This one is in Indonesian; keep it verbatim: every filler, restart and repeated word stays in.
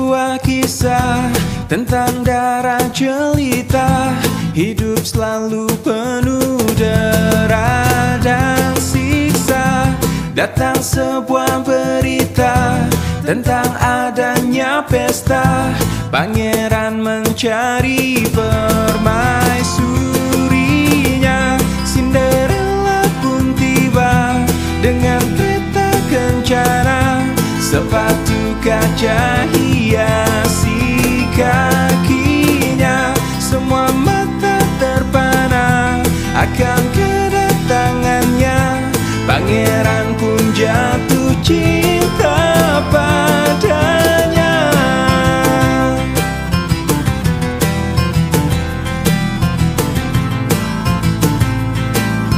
Sebuah kisah tentang darah jelita, hidup selalu penuh dera dan siksa. Datang sebuah berita tentang adanya pesta, pangeran mencari permaisurinya. Cinderella pun tiba dengan kereta kencana, sepatu kaca